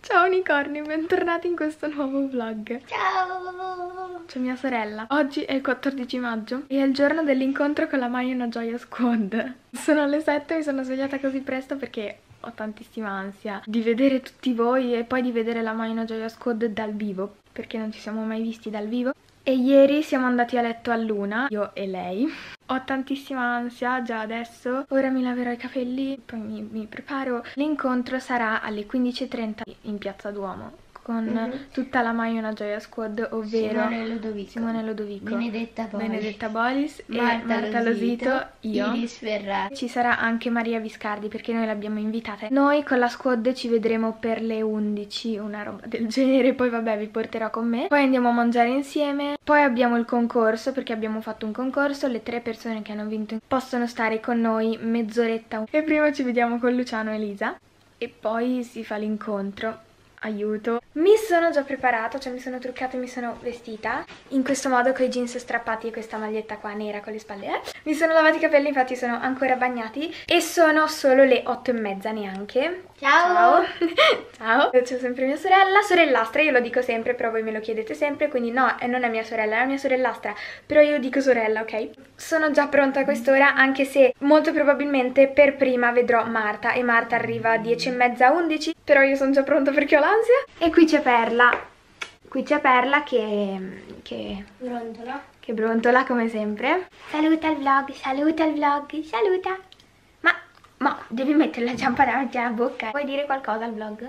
Ciao unicorni, bentornati in questo nuovo vlog. Ciao! C'è mia sorella. Oggi è il 14 maggio e è il giorno dell'incontro con la Mai Una Gioia Squad. Sono le 7, mi sono svegliata così presto perché ho tantissima ansia di vedere tutti voi e poi di vedere la Mai Una Gioia Squad dal vivo, perché non ci siamo mai visti dal vivo. E ieri siamo andati a letto all'1, io e lei. Ho tantissima ansia già adesso. Ora mi laverò i capelli, poi mi preparo. L'incontro sarà alle 15:30 in Piazza Duomo con tutta la Mai Una Gioia Squad, ovvero Simone Lodovico, Benedetta Bolis e Marta Losito, io. Iris Ferrari. Ci sarà anche Maria Viscardi perché noi l'abbiamo invitata. Noi con la squad ci vedremo per le 11, una roba del genere. Poi vabbè, vi porterò con me. Poi andiamo a mangiare insieme. Poi abbiamo il concorso, perché abbiamo fatto un concorso. Le 3 persone che hanno vinto possono stare con noi mezz'oretta. E prima ci vediamo con Luciano e Elisa e poi si fa l'incontro. Aiuto. Mi sono già preparata, cioè mi sono truccata e mi sono vestita in questo modo, con i jeans strappati e questa maglietta qua nera con le spalle. Mi sono lavati i capelli, infatti sono ancora bagnati. E sono solo le 8:30 neanche. Ciao! Ciao! C'è sempre mia sorella, sorellastra, io lo dico sempre, però voi me lo chiedete sempre, quindi no, non è mia sorella, è la mia sorellastra, però io dico sorella, ok? Sono già pronta a quest'ora, anche se molto probabilmente per prima vedrò Marta, e Marta arriva a 10:30, 11, però io sono già pronta perché ho l'ansia. E qui c'è Perla. Qui c'è Perla che brontola come sempre. Saluta il vlog, saluta il vlog, saluta. Ma devi mettere la giampa davanti alla bocca. Vuoi dire qualcosa al vlog?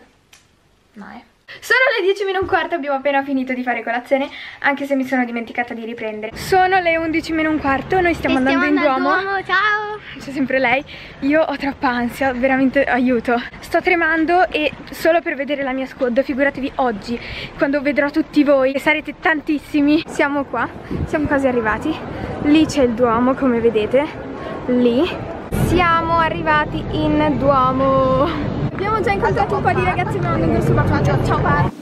No, Sono le 10:15, abbiamo appena finito di fare colazione, anche se mi sono dimenticata di riprendere. Sono le 11:15, noi stiamo andando in Duomo. Ciao! C'è sempre lei. Io ho troppa ansia, veramente aiuto. Sto tremando e solo per vedere la mia squad, figuratevi oggi, quando vedrò tutti voi, e sarete tantissimi. Siamo qua, siamo quasi arrivati. Lì c'è il Duomo, come vedete. Lì. Siamo arrivati in Duomo. Abbiamo già incontrato un po' di ragazzi, mi hanno un grosso bacio. Ciao Par.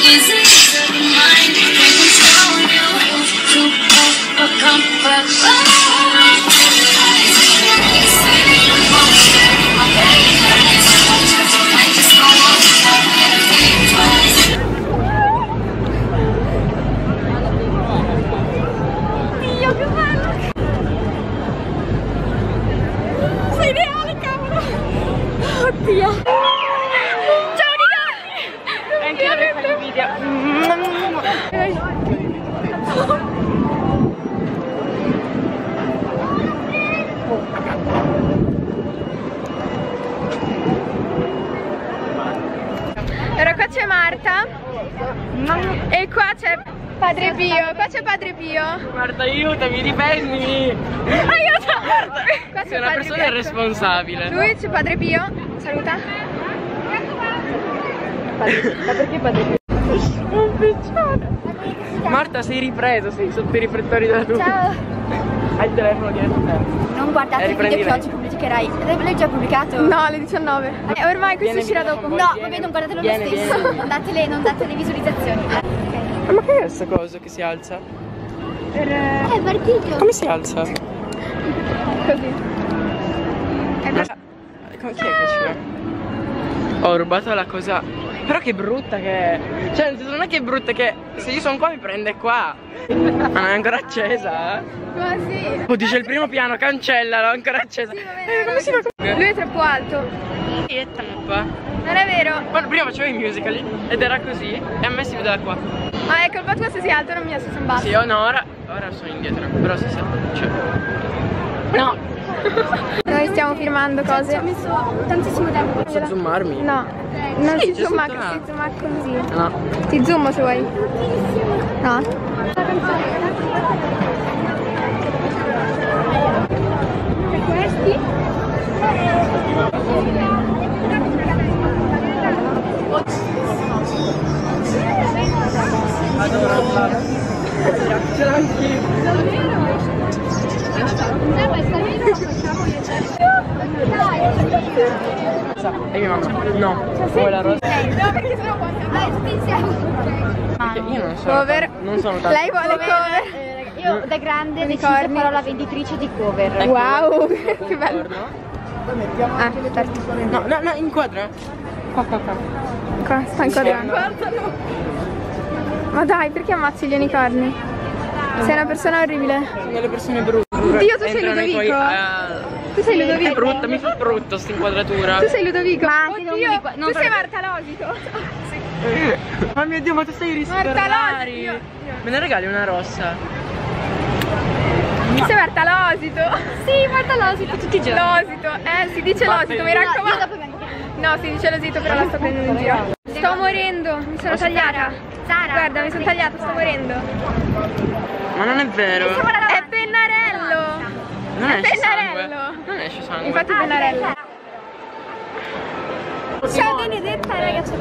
Dio, che bello! Sei reale, cavolo! Oddio! Ciao Nicole! Anche io devo fare il video. Allora qua c'è Marta e qua c'è Padre Pio. Qua c'è Padre Pio. Guarda, aiutami, difendimi! Aiuto! Qua Sei una persona irresponsabile. Lui c'è Padre Pio. Saluta. Ma perché Padre Pio? Un piccione! Marta, sei ripreso, sei sotto i riflettori della tua. Ciao. Hai il telefono dietro te. Non guardate il video che oggi pubblicherai. L'hai già pubblicato? No, alle 19. Ormai questo uscirà dopo. No, vabbè, non guardatelo lo stesso. Non date le visualizzazioni. Ma che è questa cosa che si alza? È partito. Come si alza? Così. Chi è che c'è? Ho rubato la cosa. Però che brutta che è. Cioè, nel senso, non è che è brutta, che se io sono qua mi prende qua. Ma non è ancora accesa, eh? Ma sì. Oh, dice il primo piano, cancellalo, è ancora accesa. Sì, va bene. Come si fa? Lui è troppo alto. È tappa. Non è vero. Quando prima facevo i musical ed era così e a me si vede da qua. Ah, è colpa tua se sei alto, non mia se sono basso. Sì, oh, no, ora sono indietro, però si sa. Cioè. No! Noi stiamo filmando cose. Ci ho messo tantissimo tempo. Posso zoomarmi? No, non Sì, si c'è zooma, scritto là. si zooma così. No. Ti zoomo se vuoi. No. Questi? Adoro. Ce l'ho anch'io. E mia mamma? No. Vuoi la rosa? No, perché sennò poi Dai, tutti insieme. Perché io non sono. cover. Non sono tanto. Lei vuole cover. Io da grande deciso farò la venditrice di cover. Wow, che bello. No? Ah, certo. No, inquadra. Qua, sta inquadrando. Guardalo. Ma dai, perché ammazzi gli unicorni? Sei una persona orribile. Sono delle persone brutte. Oddio, tu sei Ludovico. Tu sei Ludovico. È brutta, mi fa brutto sta inquadratura. Tu sei Ludovico. Ma anche oddio, tu sei Marta Losito. Oh mio Dio, ma tu stai risparmiando. Marta Losito. Me ne regali una rossa? Tu sei Marta Losito. Sì, Marta Losito. Tutti i giorni. Losito. Si dice Losito, mi raccomando. No, si dice Losito, però la sto prendendo in giro. Sto morendo, mi sono tagliata. Sara. Guarda, mi sono tagliata, sto morendo. Ma non è vero. È pennarello. Non è esce pennarello. sangue. Non esce sangue. Infatti è pennarello. Ciao Benedetta, ragazza.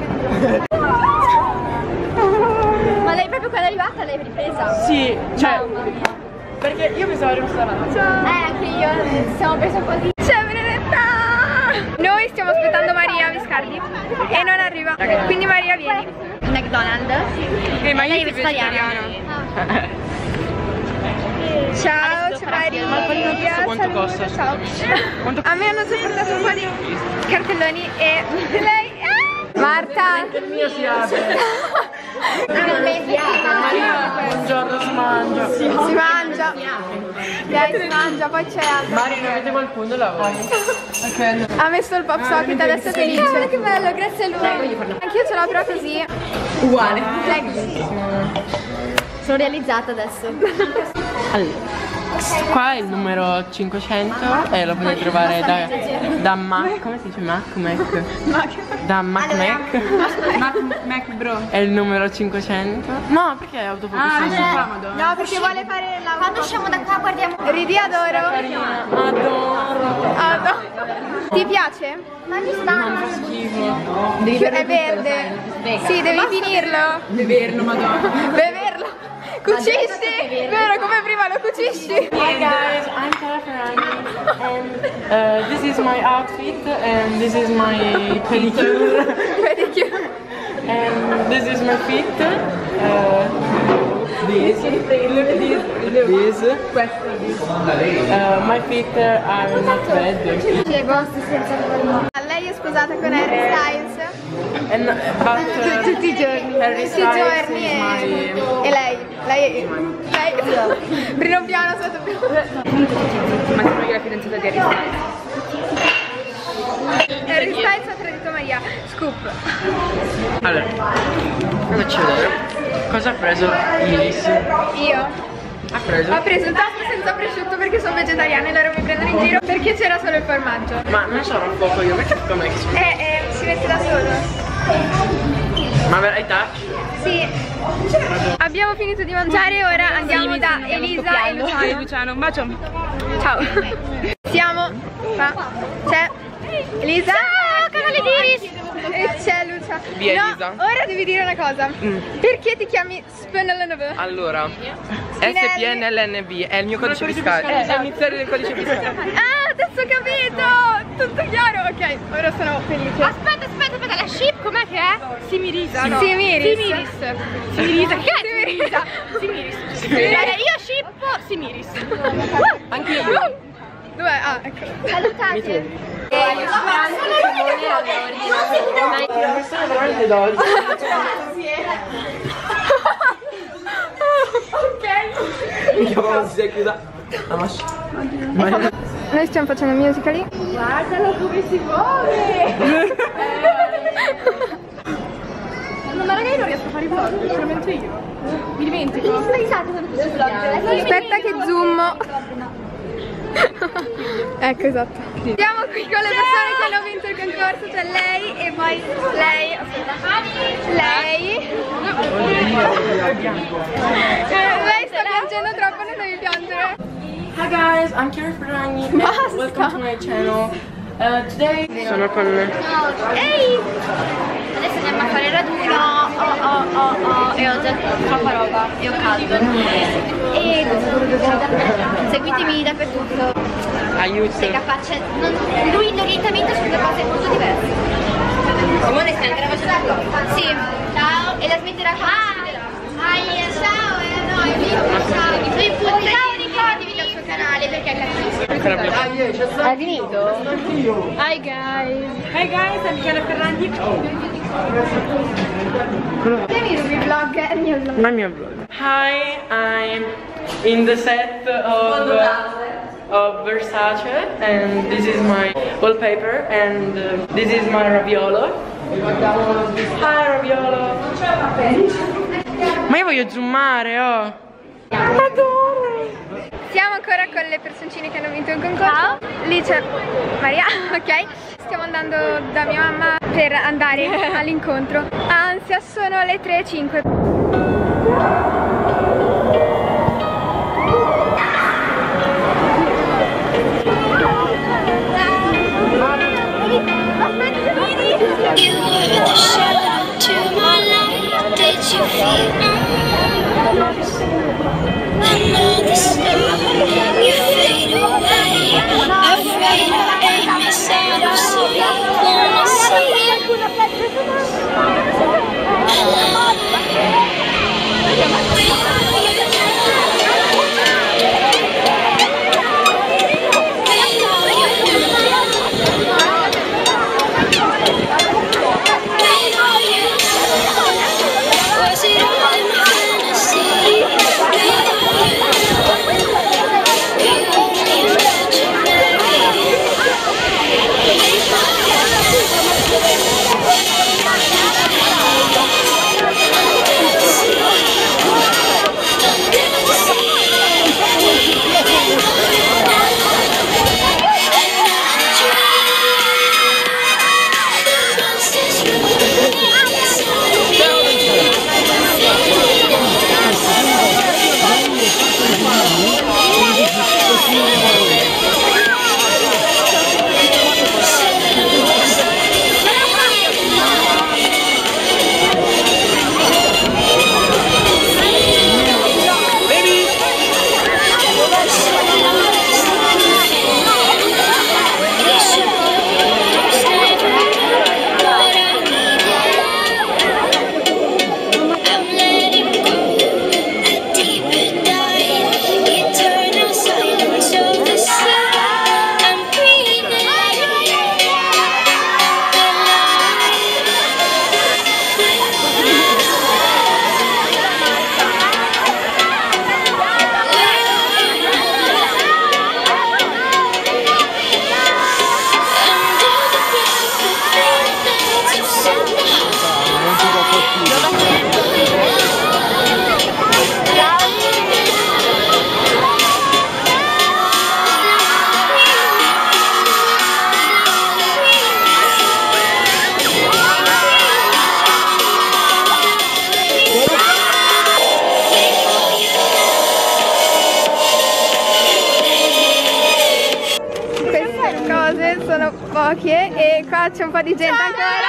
Ma lei proprio quando è arrivata l'hai ripresa? Sì, cioè. Perché io pensavo rimasta là. Ciao. Anche io, ci siamo presi un po' di... Ciao Benedetta. Noi stiamo aspettando Maria Viscardi e non arriva. Quindi Maria vieni. McDonald's. Ma lei io è vegetariana. Ciao, ciao Maria. Ma il panino pizza quanto costa? Ciao. A me hanno sopportato un po' di cartelloni e lei... Marta! Il mio si apre. Buongiorno, si mangia. Si mangia. Dai, si mangia, poi c'è altro. Mario, ne avete qualcuno lavoro? Ok. Ha messo il pop socket, adesso è felice. Che bello, grazie a lui. Anch'io ce l'ho però così. Uguale. Sono realizzata adesso. Allora, qua è il numero 500 e lo potete trovare da Mac, come si dice Mac? Da Mac. Mac Bro. È il numero 500. No, perché è autofocus? No, perché vuole fare la... Quando usciamo da qua guardiamo. Ridi adoro. Adoro. Ti piace? Ma mi sta. Schifo. È verde. Sì, devi finirlo. Beverlo, madonna. Beverlo. Cucisci? Vero, come prima lo cucisci? Hi guys, I'm Catherine and this is my outfit and this is my pedicure and this is my feet. My feet are not red. Lei è sposata con Harry Styles. Tutti i giorni. Tutti i giorni e lei primo piano sotto piano. Ma sono io la fidanzata di Harry Styles. Harry Styles ha tradito Maria. Scoop. Allora, facci vedere. Cosa ha preso Iris? Io Ha preso? ho preso il toast senza prosciutto perché sono vegetariana e loro mi prendono in giro perché c'era solo il formaggio. Ma non sono un poco io, perché com'è che si Si mette da solo. Ma hai touch? Sì. Abbiamo finito di mangiare e ora andiamo da Elisa e Luciano. Luciano, un bacio. Ciao. Siamo qua. C'è Elisa. Ciao, canale di Iris. E c'è Lucia. Via no, Elisa. ora devi dire una cosa. Perché ti chiami SPNLNV? Allora, SPNLNV è il mio codice fiscale. È l'iniziale del codice fiscale. Ah, adesso ho capito. Tutto chiaro. Ok, ora sono felice. Aspetta, la ship com'è che è? Simirisa. No. Simiris. Simirisa. Che è Simirisa? Simirisa. Io shippo Simiris. Anche io. Dov'è? Ah, ecco. Salutate. Una persona veramente dolce. Io non si è chiusa. Noi stiamo facendo Musical.ly. Guardalo come si muove. No, ma ragazzi non riesco a fare i vlog, solamente io. Mi dimentico. Aspetta che zoom. Ecco, esatto. Siamo qui con le persone che hanno vinto il concorso, cioè lei e poi lei. Lei sta piangendo troppo, non devi piangere. Hi guys, I'm Kira Ferragni. Welcome to my channel. Today sono con Ehi! Adesso andiamo a fare il raduno. E ho già troppa roba e ho caldo. E seguitemi dappertutto. aiuto. Sei capace. L'orientamento sono due cose molto diverse. Simone sta ancora facendo il vlog? Sì. Ciao. E la smetterà ciao. No, io dico ciao. Iscrivetevi al suo canale perché è cattivo. Hai finito? Hi guys. Hey guys, I'm Michele Ferragni. Che mi rubi il vlog? È il mio vlog. Ma è il mio vlog. Hi, I'm in the set of Versace and this is my wallpaper and this is my raviolo. Hi raviolo. Ma io voglio zoomare, oh. Adoro. Siamo ancora con le personcine che hanno vinto il concorso. Lì c'è Maria, ok? Stiamo andando da mia mamma per andare all'incontro. Ansia, sono le 3:05. You were the shadow to my light. Did you feel another storm? You fade away, afraid of a miss out of sight. Wanna see was it all in fantasy? Sono poche e qua c'è un po' di gente ancora.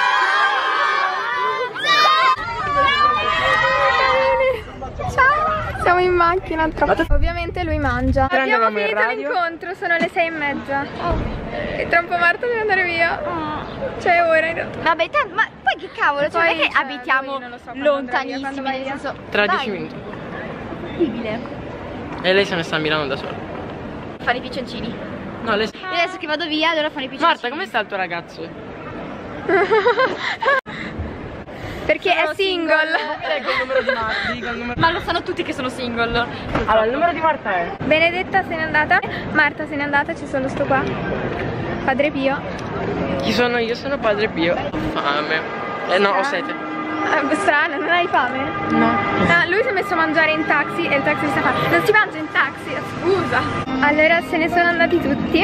Ciao! Siamo in macchina. Ovviamente lui mangia. Abbiamo finito l'incontro, sono le 6:30. E tra un po' Marta deve andare via. C'è ora in realtà. Vabbè, ma poi che cavolo, cioè non è che abitiamo lontanissimi, nel senso. Tra 10 minuti. Incredibile. E lei se ne sta a Milano da sola. Fanno i piccioncini. No, lei... Io adesso che vado via, allora fanno i piccioncini. Marta, come sta il tuo ragazzo? Perché è single. Ecco il numero di Marta. Ma lo sanno tutti che sono single. Allora, il numero di Marta è... Benedetta se n'è andata. Marta se n'è andata, c'è solo sto qua. Padre Pio. Chi sono io? Sono Padre Pio. Ho fame. No, ho sete. Strano, non hai fame? No. Lui si è messo a mangiare in taxi e il taxi sta facendo. Non si mangia in taxi, scusa. Allora se ne sono andati tutti.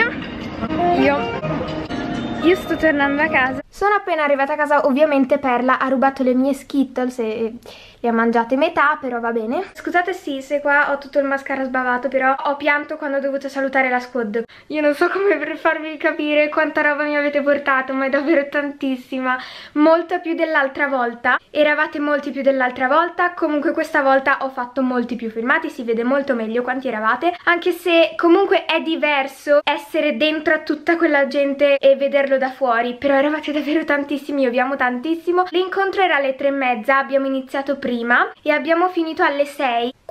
Io sto tornando a casa. Sono appena arrivata a casa, ovviamente Perla ha rubato le mie Skittles e le ha mangiate metà, però va bene. Scusate sì, se qua ho tutto il mascara sbavato, però ho pianto quando ho dovuto salutare la squad. Io non so come per farvi capire quanta roba mi avete portato, ma è davvero tantissima. Molta più dell'altra volta. Eravate molti più dell'altra volta, comunque questa volta ho fatto molti più filmati, si vede molto meglio quanti eravate, anche se comunque è diverso essere dentro a tutta quella gente e vederlo da fuori, però eravate davvero tantissimi, io vi amo tantissimo. L'incontro era alle 3:30, abbiamo iniziato prima e abbiamo finito alle 6.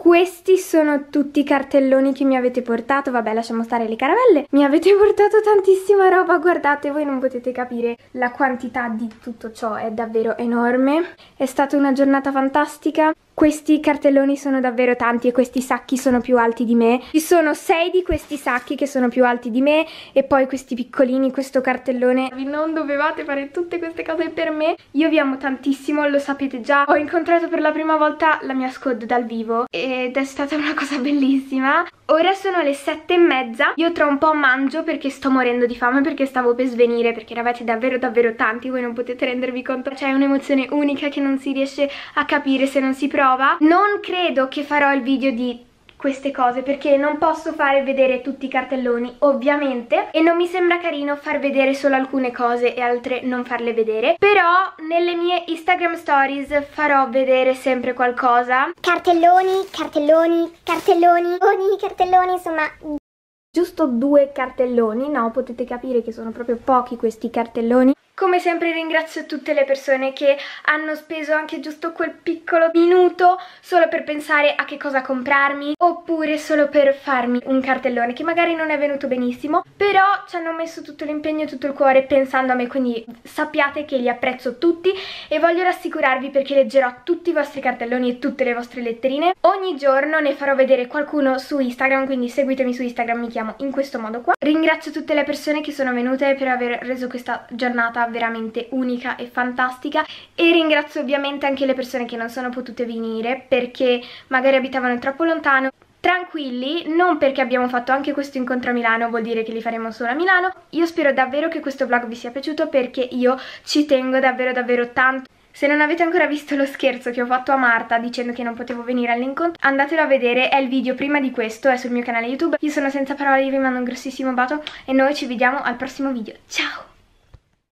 Questi sono tutti i cartelloni che mi avete portato. Vabbè, lasciamo stare le caramelle. Mi avete portato tantissima roba, guardate, voi non potete capire la quantità di tutto ciò, è davvero enorme. È stata una giornata fantastica. Questi cartelloni sono davvero tanti e questi sacchi sono più alti di me. Ci sono 6 di questi sacchi che sono più alti di me e poi questi piccolini, questo cartellone. Non dovevate fare tutte queste cose per me. Io vi amo tantissimo, lo sapete già. Ho incontrato per la prima volta la mia squad dal vivo ed è stata una cosa bellissima. Ora sono le 7:30, io tra un po' mangio perché sto morendo di fame, perché stavo per svenire, perché eravate davvero davvero tanti, voi non potete rendervi conto, c'è un'emozione unica che non si riesce a capire se non si prova. Non credo che farò il video di queste cose perché non posso fare vedere tutti i cartelloni ovviamente e non mi sembra carino far vedere solo alcune cose e altre non farle vedere, però nelle mie Instagram stories farò vedere sempre qualcosa. Cartelloni, cartelloni, cartelloni, ogni cartelloni, insomma. Giusto 2 cartelloni, no, potete capire che sono proprio pochi questi cartelloni. Come sempre ringrazio tutte le persone che hanno speso anche giusto quel piccolo minuto solo per pensare a che cosa comprarmi, oppure solo per farmi un cartellone che magari non è venuto benissimo, però ci hanno messo tutto l'impegno e tutto il cuore pensando a me, quindi sappiate che li apprezzo tutti e voglio rassicurarvi perché leggerò tutti i vostri cartelloni e tutte le vostre letterine. Ogni giorno ne farò vedere qualcuno su Instagram, quindi seguitemi su Instagram, mi chiamo in questo modo qua. Ringrazio tutte le persone che sono venute per aver reso questa giornata veramente unica e fantastica e ringrazio ovviamente anche le persone che non sono potute venire perché magari abitavano troppo lontano. Tranquilli, non perché abbiamo fatto anche questo incontro a Milano vuol dire che li faremo solo a Milano. Io spero davvero che questo vlog vi sia piaciuto perché io ci tengo davvero davvero tanto. Se non avete ancora visto lo scherzo che ho fatto a Marta dicendo che non potevo venire all'incontro, andatelo a vedere, è il video prima di questo, è sul mio canale YouTube. Io sono senza parole, vi mando un grossissimo bacio e noi ci vediamo al prossimo video. Ciao!